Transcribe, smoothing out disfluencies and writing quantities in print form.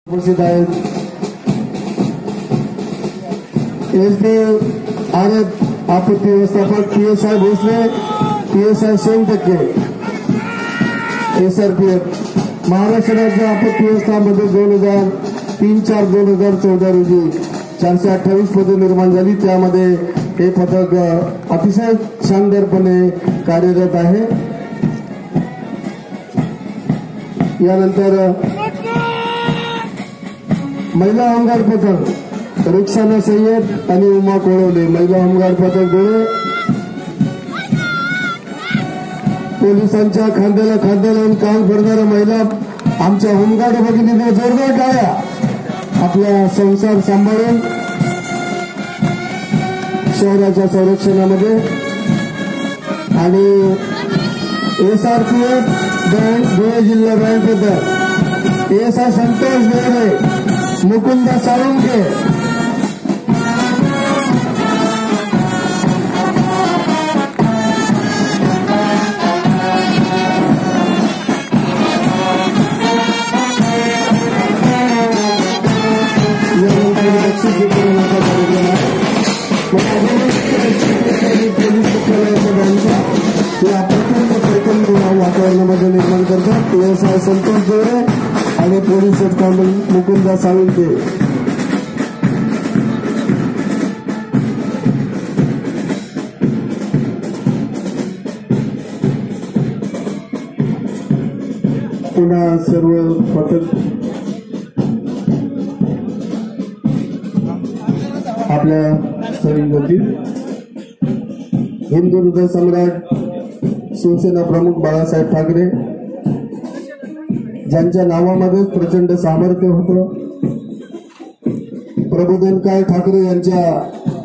उपस्थित आहेत SDRF आपत्ती व्यवस्थापक PSI Bhosale, PSI 100% SRPF Maharashtra राज्य आपत्ती व्यवस्थापनामध्ये 2003-2014 रोजी 428 पदे निर्माण झाली। त्यामध्ये हे पथक अतिशय शानदारपणे कार्यरत आहे। यानंतर महिला होमगार्ड पथक रुखसाना सय्यद आणि उमा कोळवले, महिला होमगार्ड पथक धुळे। पोलिसांच्या खांद्याला खांदा लावून काम करणाऱ्या महिला आमच्या होमगार्ड भगिनींना जोरदार टाळ्या। आपला संसार सांभाळून शहराच्या संरक्षणामध्ये आणि SRPF बँक धुळे जिल्हा बँक पथक PSI संतोष बेरे, मुकुंदा साळुंके, वातावरणामध्ये निर्माण करतात PSI संतोष बेरे आणि police head constable Mukunda Salunke. पुन्हा सर्व पथक आपल्या सैन्यातील हिंदू हृदय सम्राट शिवसेना प्रमुख बाळासाहेब ठाकरे ज्यांच्या नावामध्ये प्रचंड सामर्थ्य होतं, प्रबोधनकार ठाकरे यांच्या